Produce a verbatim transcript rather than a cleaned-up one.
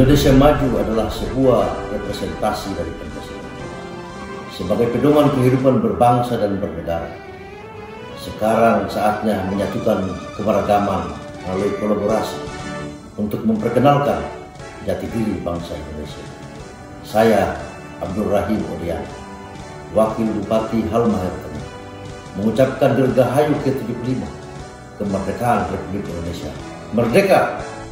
Indonesia Maju adalah sebuah representasi dari Pancasila sebagai pedoman kehidupan berbangsa dan bernegara. Sekarang saatnya menyatukan keberagaman melalui kolaborasi untuk memperkenalkan jati diri bangsa Indonesia. Saya Abdul Rahim Odian, Wakil Bupati Halmahera Tengah, mengucapkan dirgahayu ke tujuh puluh lima kemerdekaan Republik Indonesia. Merdeka!